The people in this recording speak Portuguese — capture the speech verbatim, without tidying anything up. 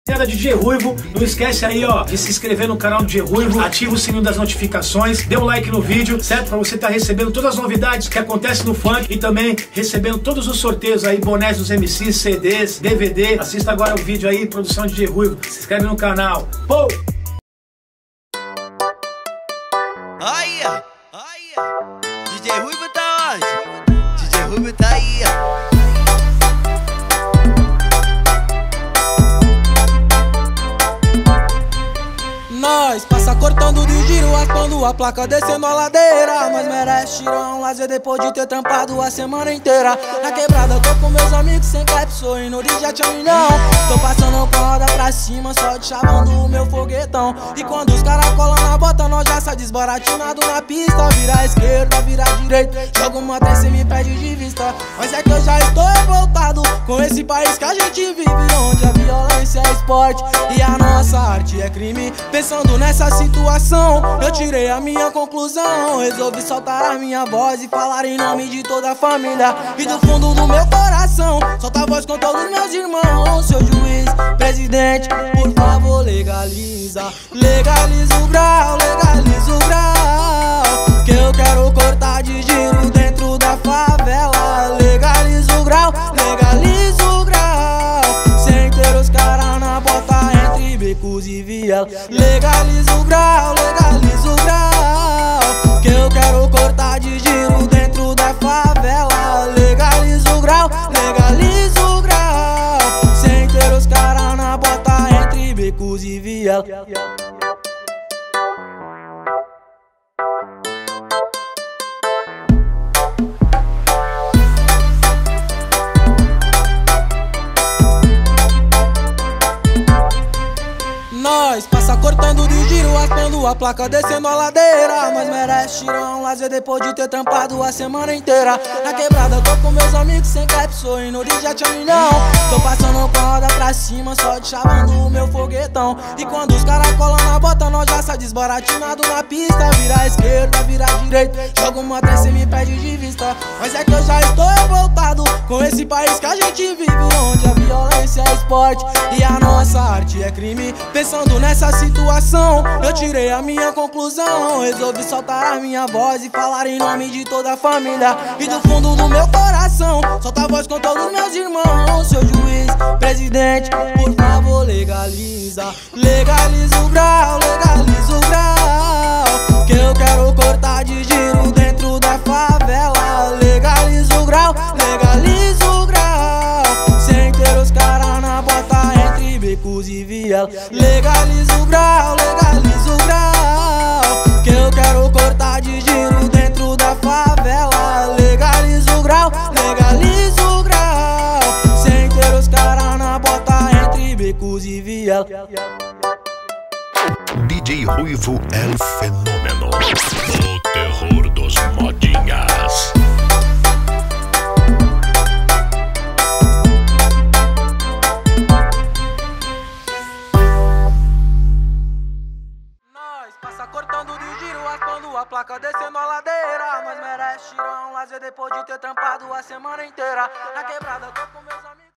D J Ruivo, não esquece aí, ó, de se inscrever no canal do D J Ruivo, ativa o sininho das notificações, dê um like no vídeo, certo? Pra você estar recebendo todas as novidades que acontecem no funk e também recebendo todos os sorteios aí, bonés dos M Cs, C Ds, D V D. Assista agora o vídeo aí, produção de D J Ruivo, se inscreve no canal. Pô! Aí, aí, D J Ruivo tá onde? D J Ruivo tá aí, ó. Nós passa cortando de giro, raspando a placa, descendo a ladeira. Nós merece tirar um lazer depois de ter trampado a semana inteira. Na quebrada tô com meus amigos sem cap, sou indo de jet a milhão. Tô passando com a roda pra cima, só de chavando o meu foguetão. E quando os caras colam na bota, nós já sai desbaratinado na pista. Vira à esquerda, vira à direita, joga uma três e me perde de vista. Mas é que eu já estou revoltado com esse país que a gente vive, onde a violência é esporte e a nossa arte é crime. Pensando nessa situação, eu tirei a minha conclusão. Resolvi soltar a minha voz e falar em nome de toda a família. E do fundo do meu coração, solta a voz com todos meus irmãos. Seu juiz, presidente, por favor legaliza. Legaliza o grau, legaliza o grau, que eu quero cortar de giro dentro da favela. Legaliza o grau, legaliza o grau, sem ter os caras na bota entre becos e viela. Legaliza o grau, legaliza o grau, que eu quero cortar de giro dentro da favela. Legaliza o grau, legaliza o grau, sem ter os caras na bota entre becos e viela. Nós passa cortando de giro, raspando a placa, descendo a ladeira. Nós merece tirar um lazer depois de ter trampado a semana inteira. Na quebrada tô com meus amigos sem cap, sou indo de jet a milhão. Tô passando com a roda pra cima, só de chavando o meu foguetão. E quando os caras colam na bota, nós já sai desbaratinado na pista. Vira à esquerda, vira à direita, joga uma três e me perde de vista. Mas é que eu já estou revoltado com esse país que a gente vive, onde a violência é esporte e a nossa arte é crime. Pensando nessa situação, eu tirei a minha conclusão. Resolvi soltar a minha voz e falar em nome de toda a família. E do fundo do meu coração, solta a voz com todos meus irmãos. Seu juiz, presidente, por favor legaliza. Legaliza o grau, legaliza o grau, que eu quero cortar de giro dentro da favela. Legaliza o grau, legaliza o grau, sem ter os caras na bota entre becos e viela. Legaliza o grau, legaliza o grau, que eu quero cortar de giro dentro da favela. Legaliza o grau, legaliza o grau, sem ter os caras na bota entre becos e viela. D J Ruivo é o fenômeno, o terror dos modinhas. Passa cortando de giro, raspando a placa, descendo a ladeira. Nós merece tirar um lazer depois de ter trampado a semana inteira. Na quebrada tô com meus amigos.